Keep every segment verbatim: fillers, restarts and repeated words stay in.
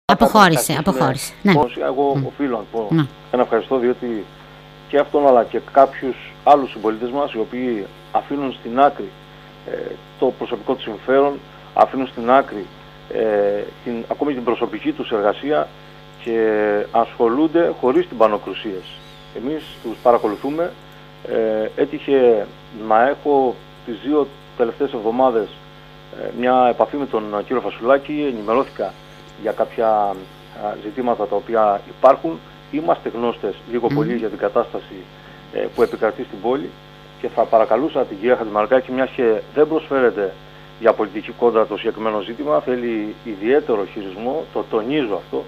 Αποχώρησε, αποχώρησε. Ναι. Εγώ Mm. οφείλω να πω Ναι. ένα ευχαριστώ, διότι και αυτόν αλλά και κάποιους άλλους συμπολίτες μας, οι οποίοι αφήνουν στην άκρη ε, το προσωπικό του συμφέρον, αφήνουν στην άκρη ε, την, ακόμη την προσωπική τους εργασία και ασχολούνται χωρίς την πανοκρουσίες. Εμείς τους παρακολουθούμε. Ε, έτυχε να έχω τις δύο τελευταίες εβδομάδες ε, μια επαφή με τον κύριο Φασουλάκη, ενημερώθηκα για κάποια α, ζητήματα τα οποία υπάρχουν. Είμαστε γνώστες λίγο mm. πολύ για την κατάσταση ε, που επικρατεί στην πόλη και θα παρακαλούσα την κυρία Χατζημαρκάκη, μιας και δεν προσφέρεται για πολιτική κόντρα το συγκεκριμένο ζήτημα, θέλει ιδιαίτερο χειρισμό, το τονίζω αυτό,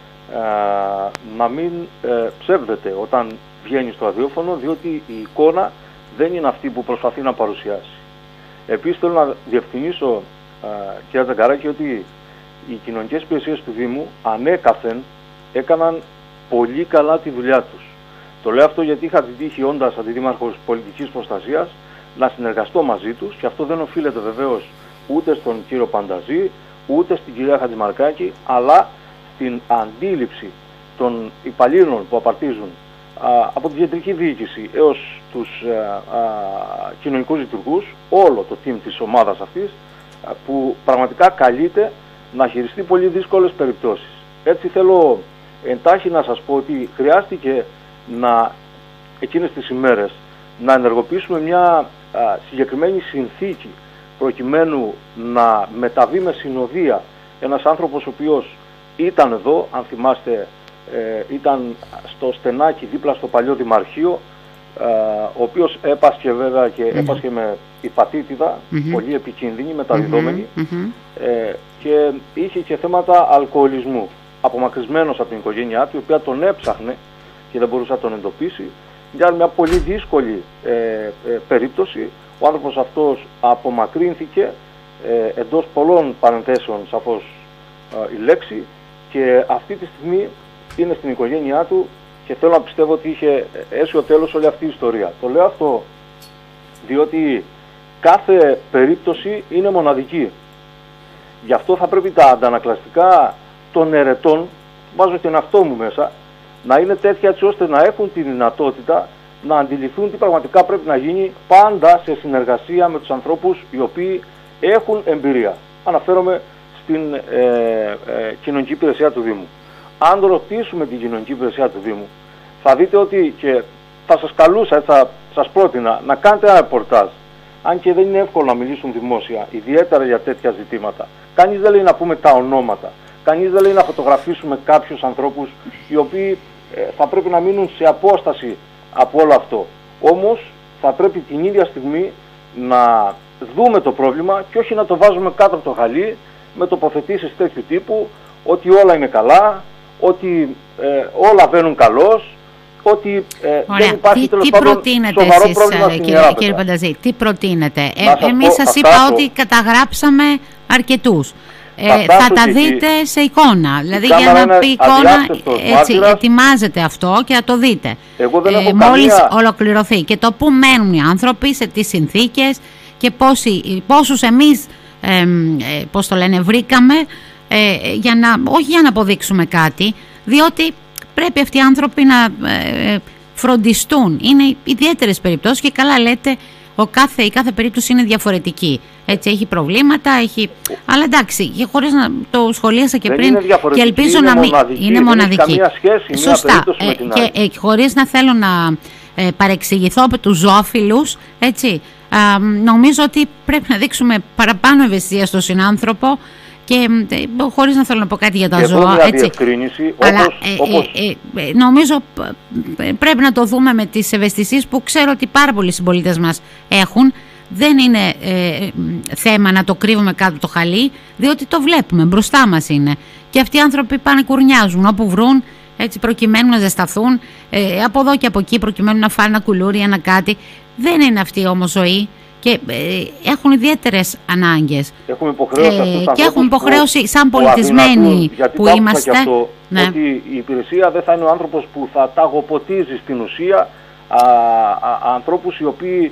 ε, να μην ε, ψεύδεται όταν βγαίνει στο ραδιόφωνο, διότι η εικόνα δεν είναι αυτή που προσπαθεί να παρουσιάσει. Επίσης θέλω να διευκρινίσω, ε, κυρία Τζαγκαράκη, ότι οι κοινωνικές υπηρεσίες του Δήμου ανέκαθεν έκαναν πολύ καλά τη δουλειά τους. Το λέω αυτό γιατί είχα την τύχη, όντας αντιδήμαρχος πολιτικής προστασίας, να συνεργαστώ μαζί τους και αυτό δεν οφείλεται βεβαίως ούτε στον κύριο Πανταζή, ούτε στην κυρία Χατζημαρκάκη, αλλά στην αντίληψη των υπαλλήλων που απαρτίζουν α, από την κεντρική διοίκηση έως τους α, α, κοινωνικούς λειτουργούς, όλο το team της ομάδας αυτής, α, που πραγματικά καλείται να χειριστεί πολύ δύσκολες περιπτώσεις. Έτσι θέλω εντάχει να σας πω ότι χρειάστηκε να, εκείνες τις ημέρες, να ενεργοποιήσουμε μια α, συγκεκριμένη συνθήκη προκειμένου να μεταβεί με συνοδεία ένας άνθρωπος ο οποίος ήταν εδώ, αν θυμάστε, ε, ήταν στο Στενάκι δίπλα στο παλιό Δημαρχείο, ε, ο οποίος έπασχε βέβαια και mm-hmm. έπασχε με υπατήτηδα, mm-hmm. πολύ επικίνδυνη, μεταδιδόμενη, mm-hmm. ε, και είχε και θέματα αλκοολισμού, απομακρυσμένος από την οικογένειά του, η οποία τον έψαχνε και δεν μπορούσε να τον εντοπίσει. Για μια πολύ δύσκολη ε, ε, περίπτωση, ο άνθρωπος αυτός απομακρύνθηκε, ε, εντός πολλών παρενθέσεων σαφώς ε, η λέξη, και αυτή τη στιγμή είναι στην οικογένειά του και θέλω να πιστεύω ότι είχε αίσιο τέλος όλη αυτή η ιστορία. Το λέω αυτό διότι κάθε περίπτωση είναι μοναδική. Γι' αυτό θα πρέπει τα αντανακλαστικά των ερετών, βάζω και αυτό μου μέσα, να είναι τέτοια έτσι ώστε να έχουν τη δυνατότητα να αντιληφθούν τι πραγματικά πρέπει να γίνει, πάντα σε συνεργασία με τους ανθρώπους οι οποίοι έχουν εμπειρία. Αναφέρομαι στην ε, ε, κοινωνική υπηρεσία του Δήμου. Αν ρωτήσουμε την κοινωνική υπηρεσία του Δήμου, θα δείτε ότι, και θα σας καλούσα, θα σας πρότεινα να κάνετε ένα ρεπορτάζ, αν και δεν είναι εύκολο να μιλήσουν δημόσια, ιδιαίτερα για τέτοια ζητήματα. Κανείς δεν λέει να πούμε τα ονόματα, κανείς δεν λέει να φωτογραφίσουμε κάποιους ανθρώπους οι οποίοι ε, θα πρέπει να μείνουν σε απόσταση από όλο αυτό. Όμως θα πρέπει την ίδια στιγμή να δούμε το πρόβλημα και όχι να το βάζουμε κάτω από το χαλί με τοποθετήσεις τέτοιου τύπου, ότι όλα είναι καλά, ότι ε, όλα βαίνουν καλώς, ότι ε, δεν υπάρχει τέλος πάντων σοβαρό εσείς, πρόβλημα στην κύριε, Ιεράπετρα. κύριε Πανταζή, τι προτείνετε? Ε, εμείς σας αυτά είπα το... ότι καταγράψουμε αρκετούς. Ε, θα τα δείτε η... σε εικόνα, δηλαδή για να πει εικόνα, έτσι, ετοιμάζετε αυτό και θα το δείτε. Εγώ δεν ε, έχω μόλις καμία... ολοκληρωθεί και το που μένουν οι άνθρωποι, σε τι συνθήκες και πόσοι, πόσους εμείς ε, ε, πώς το λένε, βρήκαμε, ε, για να, όχι για να αποδείξουμε κάτι, διότι πρέπει αυτοί οι άνθρωποι να ε, φροντιστούν. Είναι ιδιαίτερες περιπτώσεις και καλά λέτε, ο κάθε, η κάθε περίπτωση είναι διαφορετική. Έτσι, έχει προβλήματα, έχει... αλλά εντάξει, και χωρίς να το σχολίασα και δεν πριν, και ελπίζω είναι να μην μοναδική, είναι μοναδική. Δεν έχει καμία σχέση, σωστά, μία ε, με την και ε, χωρίς να θέλω να ε, παρεξηγηθώ από τους ζωόφιλους, έτσι, ε, νομίζω ότι πρέπει να δείξουμε παραπάνω ευαισθησία στον συνάνθρωπο και ε, χωρίς να θέλω να πω κάτι για τα και ζώα, μια έτσι, όπως, αλλά ε, όπως... Ε, ε, ε, νομίζω ε, πρέπει να το δούμε με τις ευαισθησίες που ξέρω ότι πάρα πολλοί συμπολίτες μας έχουν. Δεν είναι ε, θέμα να το κρύβουμε κάτω το χαλί, διότι το βλέπουμε, μπροστά μας είναι. Και αυτοί οι άνθρωποι πάνε κουρνιάζουν όπου βρουν, έτσι, προκειμένου να ζεσταθούν, ε, από εδώ και από εκεί προκειμένου να φάνε ένα κουλούρι, ένα κάτι. Δεν είναι αυτή όμως ζωή και ε, έχουν ιδιαίτερες ανάγκες. Έχουμε υποχρέωση ε, και έχουμε υποχρέωση που, σαν πολιτισμένοι που, που είμαστε. Και αυτό, ναι. Ότι η υπηρεσία δεν θα είναι ο άνθρωπος που θα ταγοποτίζει στην ουσία α, α, ανθρώπους οι οποίοι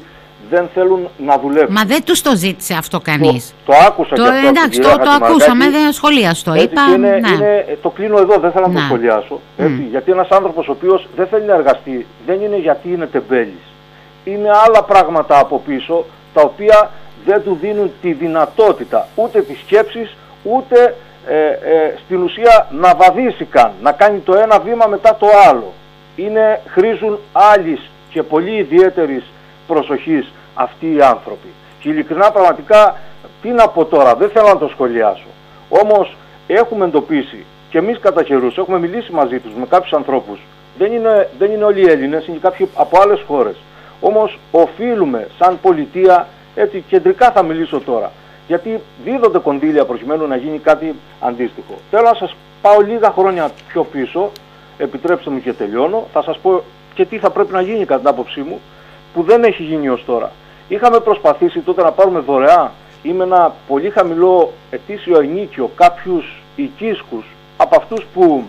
δεν θέλουν να δουλέψουν. Μα δεν τους το ζήτησε αυτό κανείς. Το, το άκουσα το, και αυτό. Εντάξει, το, το ακούσαμε, δεν σχολιάστο. Είπα, είναι, ναι. είναι, το κλείνω εδώ, δεν θέλω να, να. το σχολιάσω. Έτσι, mm. Γιατί ένας άνθρωπος ο οποίος δεν θέλει να εργαστεί, δεν είναι γιατί είναι τεμπέλης. Είναι άλλα πράγματα από πίσω, τα οποία δεν του δίνουν τη δυνατότητα ούτε της σκέψης, ούτε ε, ε, στην ουσία να βαδίσει καν, να κάνει το ένα βήμα μετά το άλλο. Είναι, χρήζουν άλλης και πολύ ιδιαίτερης προσοχής αυτοί οι άνθρωποι. Και ειλικρινά πραγματικά, τι να πω τώρα, δεν θέλω να το σχολιάσω. Όμως έχουμε εντοπίσει και εμείς κατά καιρούς, έχουμε μιλήσει μαζί τους με κάποιους ανθρώπους. Δεν είναι, δεν είναι όλοι οι Έλληνες, είναι και κάποιοι από άλλες χώρες. Όμως οφείλουμε σαν πολιτεία, έτσι κεντρικά θα μιλήσω τώρα, γιατί δίδονται κονδύλια προκειμένου να γίνει κάτι αντίστοιχο. Θέλω να σας πάω λίγα χρόνια πιο πίσω, επιτρέψτε μου και τελειώνω, θα σας πω και τι θα πρέπει να γίνει κατά την άποψή μου, που δεν έχει γίνει ως τώρα. Είχαμε προσπαθήσει τότε να πάρουμε δωρεά ή με ένα πολύ χαμηλό ετήσιο ενίκιο κάποιους οικίσκους από αυτούς που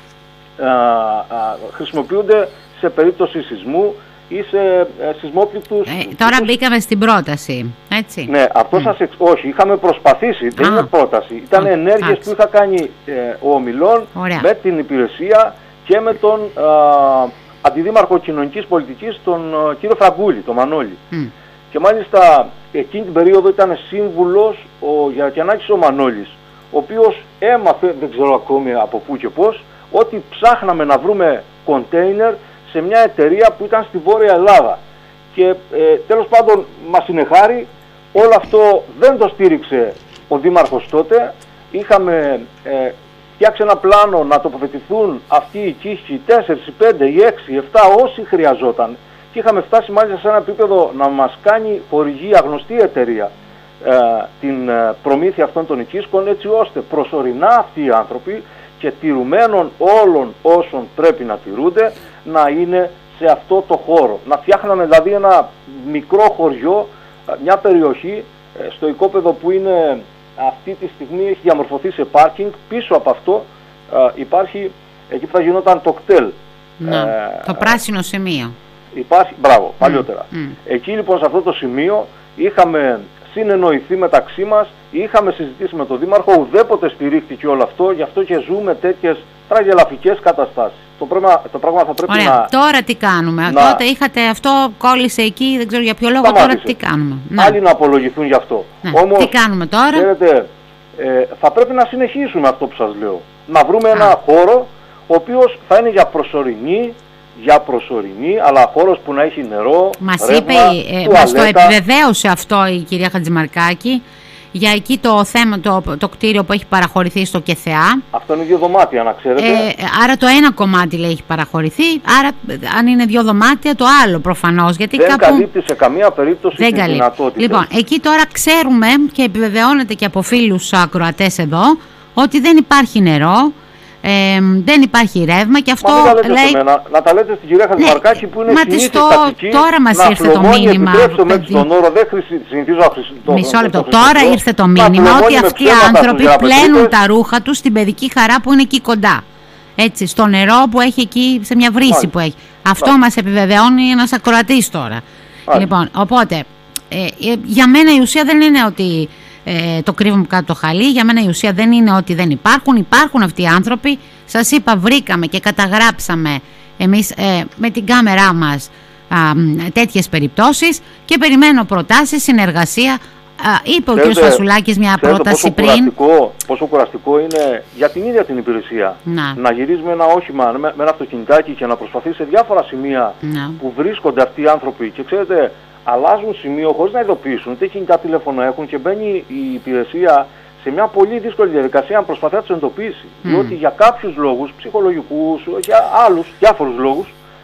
α, α, χρησιμοποιούνται σε περίπτωση σεισμού ή σε ε, σεισμόπληκτους... Ε, τώρα τους... μπήκαμε στην πρόταση, έτσι. Ναι, αυτό mm. σας εξ... Όχι, είχαμε προσπαθήσει, δεν ah. είναι πρόταση. Ήταν ah. ενέργειες ah. που είχα κάνει ε, ο Ομιλών με την υπηρεσία και με τον α, Αντιδήμαρχο Κοινωνικής Πολιτικής, τον α, κύριο Φραγκούλη, τον Μανώλη. Mm. Και μάλιστα εκείνη την περίοδο ήταν σύμβουλος ο Γερακιανάκης ο Μανώλης, ο οποίος έμαθε, δεν ξέρω ακόμη από πού και πώς, ότι ψάχναμε να βρούμε κοντέινερ σε μια εταιρεία που ήταν στη Βόρεια Ελλάδα. Και ε, τέλος πάντων μας συνεχάρη, όλο αυτό δεν το στήριξε ο Δήμαρχος τότε. Είχαμε ε, φτιάξει ένα πλάνο να τοποθετηθούν αυτοί οι οικίσκοι τέσσερα, πέντε, έξι, επτά όσοι χρειαζόταν. Και είχαμε φτάσει μάλιστα σε ένα επίπεδο να μας κάνει χορηγία γνωστή εταιρεία ε, την ε, προμήθεια αυτών των οικίσκων, έτσι ώστε προσωρινά αυτοί οι άνθρωποι και τηρουμένων όλων όσων πρέπει να τηρούνται να είναι σε αυτό το χώρο. Να φτιάχναμε δηλαδή ένα μικρό χωριό, μια περιοχή στο οικόπεδο που είναι αυτή τη στιγμή έχει διαμορφωθεί σε πάρκινγκ. Πίσω από αυτό υπάρχει εκεί που θα γινόταν το κτέλ. Να, ε, το πράσινο σημείο. Υπάρχει, μπράβο, παλιότερα. Mm. Mm. Εκεί λοιπόν σε αυτό το σημείο είχαμε συνεννοηθεί μεταξύ μας, είχαμε συζητήσει με τον Δήμαρχο, ουδέποτε στηρίχθηκε όλο αυτό, γι' αυτό και ζούμε τέτοιες τραγελαφικές καταστάσεις. Το πράγμα, το πράγμα θα πρέπει Ωραία. να... Τώρα τι κάνουμε, να... τότε είχατε αυτό, κόλλησε εκεί, δεν ξέρω για ποιο λόγο, Σταμάτησε. Τώρα τι κάνουμε. Άλλοι να απολογηθούν γι' αυτό. Ναι. Όμως, τι κάνουμε τώρα. Ξέρετε, ε, θα πρέπει να συνεχίσουμε αυτό που σας λέω. Να βρούμε Α. ένα χώρο, ο οποίος θα είναι για προσωρινή, για προσωρινή, αλλά χώρος που να έχει νερό, μας ρεύμα, είπε, ε, μας το επιβεβαίωσε αυτό η κυρία Χατζημαρκάκη, για εκεί το θέμα, το, το κτίριο που έχει παραχωρηθεί στο ΚΕΘΕΑ. Αυτό είναι δύο δωμάτια, να ξέρετε. Ε, άρα το ένα κομμάτι λέει έχει παραχωρηθεί, άρα αν είναι δύο δωμάτια το άλλο προφανώς. Γιατί δεν κάπου... καλύπτει σε καμία περίπτωση δεν τη δυνατότητα. Λοιπόν, εκεί τώρα ξέρουμε και επιβεβαιώνεται και από φίλους ακροατές εδώ ότι δεν υπάρχει νερό. Ε, δεν υπάρχει ρεύμα και αυτό. Μα δεν τα λέτε λέει... σε μένα, να τα λέτε στην κυρία Χατζημαρκάκη, ναι, που είναι συνήθις το... τακτική. Τώρα μας ήρθε το μήνυμα. Μέχρι τον όρο, δεν χρησι... συνηθίζω να χρησιμοποιήσω. Μισό λεπτό. Τώρα ήρθε το μήνυμα ότι αυτοί οι άνθρωποι πλένουν τα ρούχα τους στην παιδική χαρά που είναι εκεί κοντά. Έτσι, στο νερό που έχει εκεί, σε μια βρύση Μάλιστα. που έχει. Αυτό Μάλιστα. μας επιβεβαιώνει ένας ακροατής τώρα. Μάλιστα. Λοιπόν, οπότε, ε, για μένα η ουσία δεν είναι ότι Ε, το κρύβουμε κάτω το χαλί. Για μένα η ουσία δεν είναι ότι δεν υπάρχουν. Υπάρχουν αυτοί οι άνθρωποι. Σας είπα, βρήκαμε και καταγράψαμε εμείς ε, με την κάμερά μας α, τέτοιες περιπτώσεις και περιμένω προτάσεις, συνεργασία. Α, είπε ξέρετε, ο κ. Φασουλάκης μια πρόταση πόσο πριν. Κουραστικό, πόσο κουραστικό είναι για την ίδια την υπηρεσία να, να γυρίζουμε ένα όχημα με, με ένα αυτοκινητάκι και να προσπαθεί σε διάφορα σημεία να. που βρίσκονται αυτοί οι άνθρωποι. Και ξέρετε, αλλάζουν σημείο χωρίς να ειδοποιήσουν, είτε κινητά τηλέφωνα έχουν και μπαίνει η υπηρεσία σε μια πολύ δύσκολη διαδικασία να προσπαθεί να τους εντοπίσει. Mm. Διότι για κάποιους λόγους, ψυχολογικούς, για άλλους διάφορους λόγους,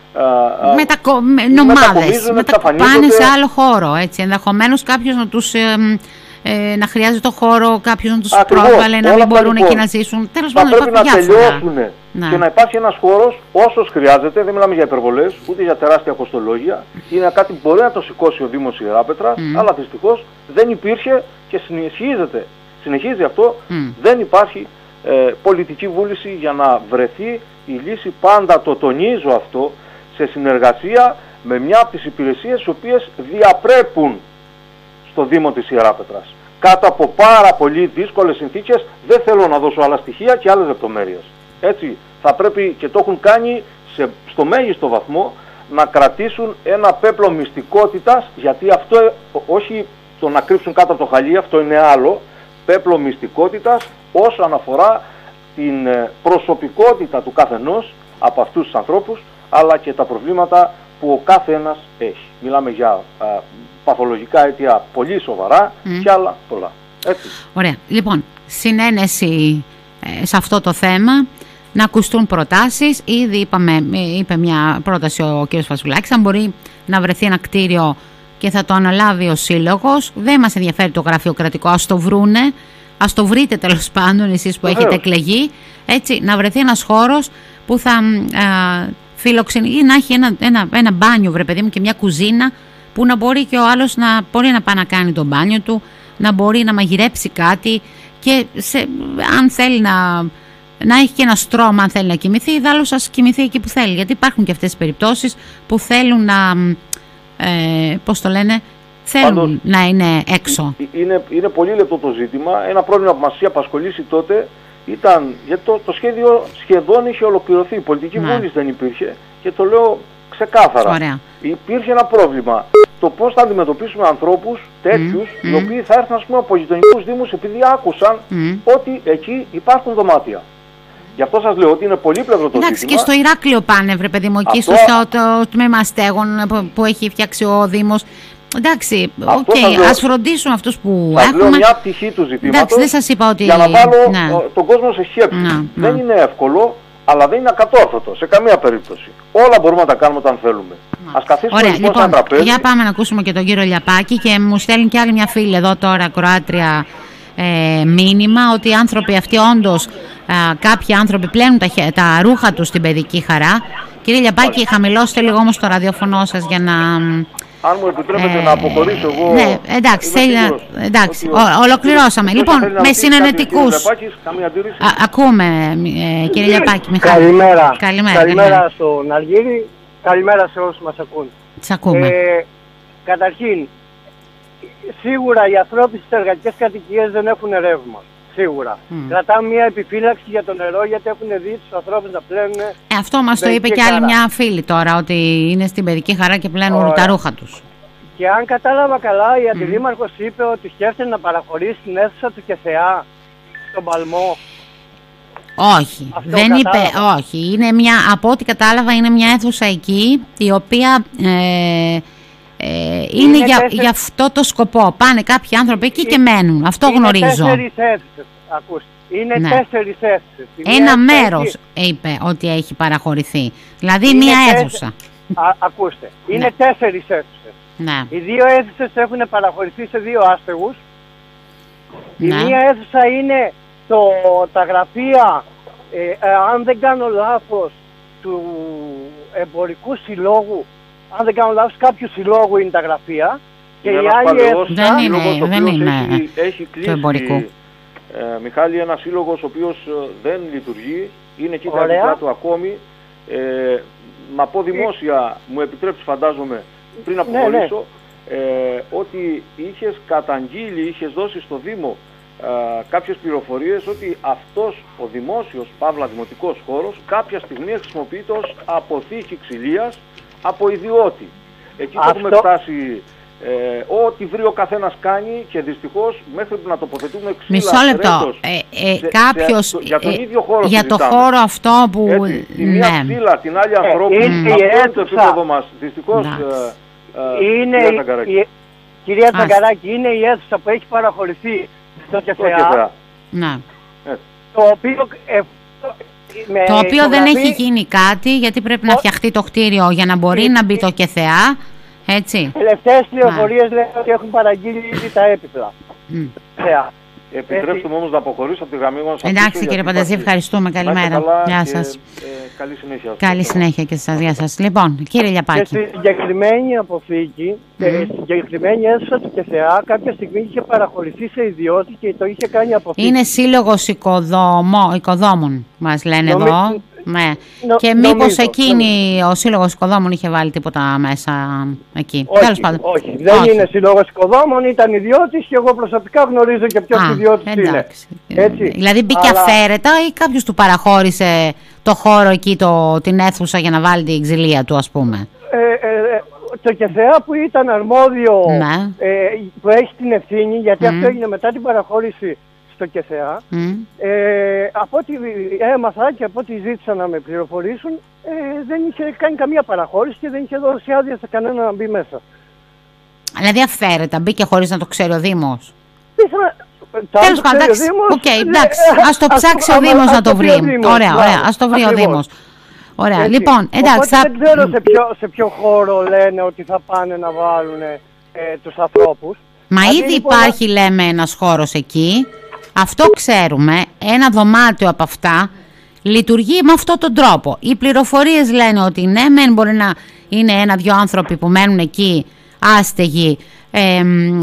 Μετακο... νομάδες, μετακοπάνε σε άλλο χώρο. Έτσι. Ενδεχομένως κάποιος να τους... Ε, ε, να χρειάζεται το χώρο, κάποιος να τους Ακριβώς, πρόβαλε, να μην μπορούν λοιπόν, εκεί να ζήσουν. Τέλος πάντων, θα πρέπει να τελειώσουν να. και να υπάρχει ένας χώρος όσος χρειάζεται. Δεν μιλάμε για υπερβολές, ούτε για τεράστια κοστολόγια. Είναι κάτι που μπορεί να το σηκώσει ο Δήμος Ιεράπετρας, mm. αλλά δυστυχώς δεν υπήρχε και συνεχίζεται. Συνεχίζει αυτό. Mm. Δεν υπάρχει ε, πολιτική βούληση για να βρεθεί η λύση. Πάντα το τονίζω αυτό, σε συνεργασία με μια από τις υπηρεσίες οι οποίες διαπρέπουν στο Δήμο της Ιεράπετρας. Κάτω από πάρα πολύ δύσκολες συνθήκες, δεν θέλω να δώσω άλλα στοιχεία και άλλες λεπτομέρειες. Έτσι, θα πρέπει και το έχουν κάνει σε, στο μέγιστο βαθμό να κρατήσουν ένα πέπλο μυστικότητας, γιατί αυτό όχι το να κρύψουν κάτω από το χαλί, αυτό είναι άλλο, πέπλο μυστικότητας όσον αφορά την προσωπικότητα του καθενός από αυτούς τους ανθρώπους, αλλά και τα προβλήματα που ο κάθε ένας έχει. Μιλάμε για α, παθολογικά αίτια πολύ σοβαρά mm. και άλλα πολλά. Έτσι. Ωραία. Λοιπόν, συνένεση ε, σε αυτό το θέμα, να ακουστούν προτάσεις. Ήδη είπαμε, είπε μια πρόταση ο κ. Φασουλάκης, αν μπορεί να βρεθεί ένα κτίριο και θα το αναλάβει ο σύλλογος. Δεν μας ενδιαφέρει το γραφειοκρατικό, ας το βρούνε, ας το βρείτε τέλος πάντων εσείς που έχετε εκλεγεί, έτσι, να βρεθεί ένας χώρος που θα α, φιλοξενεί ή να έχει ένα, ένα, ένα μπάνιο, βρε παιδί μου, και μια κουζίνα που να μπορεί και ο άλλος να μπορεί να πάει να κάνει το μπάνιο του, να μπορεί να μαγειρέψει κάτι και σε, αν θέλει να, να έχει και ένα στρώμα, αν θέλει να κοιμηθεί, ιδάλλως ας κοιμηθεί εκεί που θέλει, γιατί υπάρχουν και αυτές τις περιπτώσεις που θέλουν να, ε, πώς το λένε, θέλουν Πάντως, να είναι έξω. Είναι, είναι πολύ λεπτό το ζήτημα. Ένα πρόβλημα που μας είχε απασχολήσει τότε ήταν, γιατί το, το σχέδιο σχεδόν είχε ολοκληρωθεί, η πολιτική ναι. βούληση δεν υπήρχε και το λέω ξεκάθαρα. Ωραία. Υπήρχε ένα πρόβλημα. Το πώς θα αντιμετωπίσουμε ανθρώπους τέτοιους, mm, οι mm. οποίοι θα έρθουν, ας πούμε, από γειτονικούς δήμους επειδή άκουσαν mm. ότι εκεί υπάρχουν δωμάτια. Γι' αυτό σας λέω ότι είναι πολύπλευρο το Εντάξει, ζήτημα. Και στο Ηράκλειο πάνε, βρε παιδί μου, εκεί αυτό... στο το τμήμα στέγων που, που έχει φτιάξει ο Δήμος. Εντάξει, οκ, okay, ας φροντίσουμε αυτούς που θα έχουμε. Λέω μια πτυχή του ζητήματος. Εντάξει, δεν σας είπα ότι... Για να βάλω ναι. τον κόσμο σε σκέψη. Ναι, δεν ναι. είναι εύκολο, αλλά δεν είναι ακατόρθωτο σε καμία περίπτωση. Όλα μπορούμε να τα κάνουμε όταν θέλουμε. Ναι. Ας καθίσουμε Ωραία, λοιπόν, λοιπόν σαν τραπέζι. Για πάμε να ακούσουμε και τον κύριο Λιαπάκη και μου στέλνει και άλλη μια φίλη εδώ τώρα, Κροάτρια, ε, μήνυμα ότι οι άνθρωποι αυτοί όντως, ε, κάποιοι άνθρωποι πλένουν τα, τα ρούχα τους στην παιδική χαρά. Κύριε Λιαπάκη, χαμηλώστε λίγο όμως το ραδιοφωνό σας για να... Αν μου επιτρέπετε ε, να αποχωρήσω εγώ... Ναι, εντάξει, θέλει να... εντάξει ο, ολοκληρώσαμε. Λοιπόν, με συνενετικούς... Ακούμε, ε, κύριε Λιαπάκη, Μιχάλη. Καλημέρα. Καλημέρα, καλημέρα στον Αργύρη. Καλημέρα σε όσους μας ακούν. Τις ακούμε. Ε, καταρχήν, σίγουρα οι ανθρώποι στις εργατικές κατοικίες δεν έχουν ρεύμα. Σίγουρα. Mm. Κρατάμε μια επιφύλαξη για το νερό, γιατί έχουν δει τους ανθρώπους να πλένουν. Ε, αυτό μας το είπε και άλλη μια φίλη τώρα, ότι είναι στην παιδική χαρά και πλένουν Ωραία. τα ρούχα τους. Και αν κατάλαβα καλά, η αντιδήμαρχος mm. είπε ότι σκέφτεται να παραχωρήσει την αίθουσα του Κεσεά στον Παλμό. Όχι, αυτό δεν κατάλαβα. είπε, όχι. Είναι μια, από ό,τι κατάλαβα, είναι μια αίθουσα εκεί, η οποία... Ε, Ε, είναι είναι για, τέσσερι... για αυτό το σκοπό. Πάνε κάποιοι άνθρωποι εκεί και μένουν. Αυτό είναι γνωρίζω. Τέσσερις αίθουσες, ακούστε. Είναι ναι. τέσσερις αίθουσες. Ένα μέρος έχει... είπε ότι έχει παραχωρηθεί. Δηλαδή είναι μία τέσσερι... αίθουσα. Α, ακούστε. Είναι ναι. τέσσερις αίθουσες. Ναι. Οι δύο αίθουσες έχουν παραχωρηθεί σε δύο άστεγους. Ναι. Η μία αίθουσα είναι το, τα γραφεία, ε, ε, αν δεν κάνω λάθος, του εμπορικού συλλόγου. Αν δεν κάνω λάθος, κάποιου συλλόγου είναι τα γραφεία. Και η άλλη αίθουσα... Δεν είναι, δεν είναι έχει, έχει κλείσει, του εμπορικού. Ε, Μιχάλη, ένας σύλλογος ο οποίος δεν λειτουργεί, είναι εκεί τα δικά του ακόμη. Ε, να πω δημόσια, μου επιτρέψει φαντάζομαι, πριν αποχωρήσω, ναι, ναι. Ε, ότι είχες καταγγείλει, είχες δώσει στο Δήμο ε, κάποιες πληροφορίες ότι αυτός ο δημόσιος, παύλα δημοτικός χώρος, κάποια στιγμή χρησιμοποιείται ως αποθήκη ξυλίας από ιδιώτη. Εκεί Αυτό... έχουμε φτάσει, ε, ό,τι βρει ο καθένας κάνει και δυστυχώς μέχρι που να τοποθετούμε ξύλα. Μισό λεπτό. Ε, ε, σε, κάποιος, σε, για τον ε, ίδιο χώρο για το χώρο αυτό που... Έτσι, τη μία ναι. ξύλα, την άλλη ανθρώπου. Ε, είναι αυτό είναι το επίπεδο μας. Δυστυχώς, ε, ε, είναι, κυρία Τσαγκαράκη. Η, κυρία Τσαγκαράκη, είναι η αίθουσα που έχει παραχωρηθεί στο Κεσεά. Ναι. Το οποίο... Ε, Με το οποίο υπογραφή... δεν έχει γίνει κάτι, γιατί πρέπει Ο... να φτιαχτεί το κτίριο για να μπορεί ε... να μπει το ΚΕΘΕΑ, έτσι. Τελευταίες πληροφορίες λένε ότι έχουν παραγγείλει ήδη τα έπιπλα. Mm. Επιτρέψτε μου όμως να αποχωρήσω από τη γραμμή μας. Εντάξει κύριε Πανταζή, ευχαριστούμε. Καλημέρα. Γεια σας. Ε, καλή συνέχεια. Καλή συνέχεια και σας. Γεια σας. Λοιπόν, κύριε Λιαπάκη. Και στη συγκεκριμένη αποθήκη, mm. στη συγκεκριμένη αίθουσα του ΚΕΘΕΑ, κάποια στιγμή είχε παραχωρηθεί σε ιδιώτη και το είχε κάνει αποθήκη. Είναι σύλλογος οικοδόμων, μας λένε Νομι... εδώ. Ναι. Νο, και μήπως νομίζω, εκείνη νομίζω. ο Σύλλογος Οικοδόμων είχε βάλει τίποτα μέσα εκεί? Όχι, Τέλος πάντων. όχι, δεν όχι. είναι Σύλλογος Οικοδόμων, ήταν ιδιώτης και εγώ προσωπικά γνωρίζω και ποιος ιδιώτης είναι. Έτσι. Δηλαδή μπήκε Αλλά... αυθαίρετα ή κάποιος του παραχώρησε το χώρο εκεί, το, την αίθουσα για να βάλει την ξυλία του, ας πούμε? Ε, ε, το ΚΕΘΕΑ που ήταν αρμόδιο, ναι. ε, που έχει την ευθύνη, γιατί mm. αυτό έγινε μετά την παραχώρηση στο ΚΕΘΕΑ, mm. ε, από ό,τι έμαθα και από ό,τι ζήτησαν να με πληροφορήσουν, ε, δεν είχε κάνει καμία παραχώρηση και δεν είχε δώσει άδεια σε κανένα να μπει μέσα. Δηλαδή αυθαίρετα μπήκε χωρίς να το ξέρει ο Δήμος? Τέλος πάντων, εντάξει, okay, εντάξει, ας το ψάξει ο Δήμος να το βρει. Ωραία, ωραία, ας το βρει ο Δήμος. Ωραία, έτσι. Λοιπόν, εντάξει. Οπότε θα... δεν ξέρω σε ποιο, σε ποιο χώρο λένε ότι θα πάνε να βάλουν ε, τους ανθρώπους. Μα Αντί ήδη λοιπόν... υπάρχει, λέμε, ένας χώρος εκεί. Αυτό ξέρουμε. Ένα δωμάτιο από αυτά λειτουργεί με αυτόν τον τρόπο. Οι πληροφορίες λένε ότι ναι, μεν μπορεί να είναι ένα-δυο άνθρωποι που μένουν εκεί άστεγοι, ε, ε,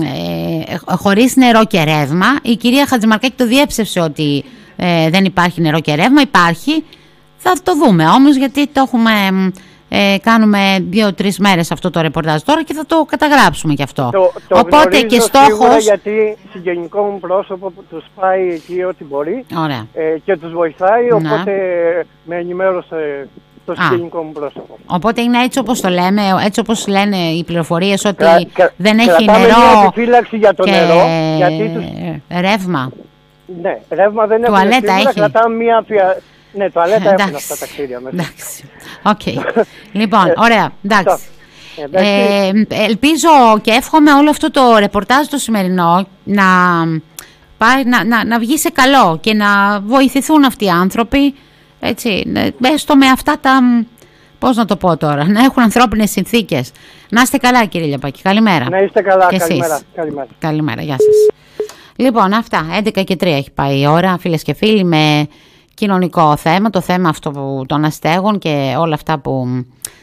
χωρίς νερό και ρεύμα. Η κυρία Χατζημαρκάκη το διέψευσε ότι ε, δεν υπάρχει νερό και ρεύμα. Υπάρχει. Θα το δούμε όμως, γιατί το έχουμε, ε, κάνουμε δύο-τρεις μέρες αυτό το ρεπορτάζ τώρα και θα το καταγράψουμε κι αυτό. Το, το Οπότε και στόχος... γιατί συγγενικό μου πρόσωπο που τους πάει εκεί ό,τι μπορεί. Ωραία. Ε, και τους βοηθάει, Να. οπότε με ενημέρωσε το συγγενικό μου πρόσωπο. Οπότε είναι έτσι όπως το λέμε, έτσι όπως λένε οι πληροφορίες, ότι Κα, κα, δεν έχει νερό μια επιφύλαξη για το και νερό, γιατί τους... ρεύμα. Ναι, ρεύμα δεν έχουν. Τουαλέτα έχει. Κρατάμε μια αφια... Ναι, τουαλέτα έχουν αυτά τα κτίρια μέσα. Εντάξει. Okay. Λοιπόν, ωραία. Εντάξει. Ε, ελπίζω και εύχομαι όλο αυτό το ρεπορτάζ το σημερινό να, πάει, να, να, να βγει σε καλό και να βοηθηθούν αυτοί οι άνθρωποι, έτσι, έστω με αυτά τα, πώς να το πω τώρα, να έχουν ανθρώπινες συνθήκες. Να είστε καλά, κύριε Λιαπάκη. Καλημέρα. Να είστε καλά. Και καλημέρα. Καλημέρα. Καλημέρα. Γεια σας. Λοιπόν, αυτά. έντεκα και τρία έχει πάει η ώρα, φίλες και φίλοι, με κοινωνικό θέμα, το θέμα αυτό που, των αστέγων και όλα αυτά που